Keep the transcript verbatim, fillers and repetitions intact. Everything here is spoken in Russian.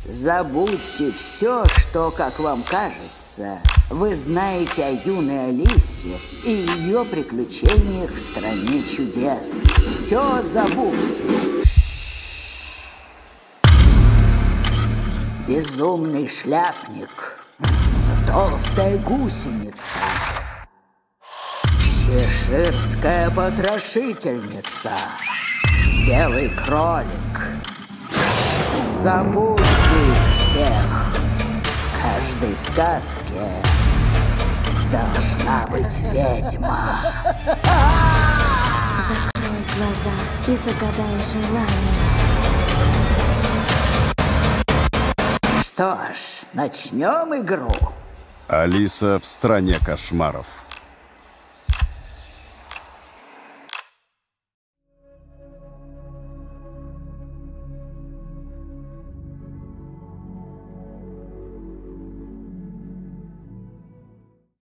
Забудьте все, что, как вам кажется, вы знаете о юной Алисе и ее приключениях в стране чудес. Все забудьте. Безумный шляпник, толстая гусеница, чеширская потрошительница, белый кролик. Забудьте их всех. В каждой сказке должна быть ведьма. Закрой глаза и загадай желание. Что ж, начнем игру. Алиса в стране кошмаров.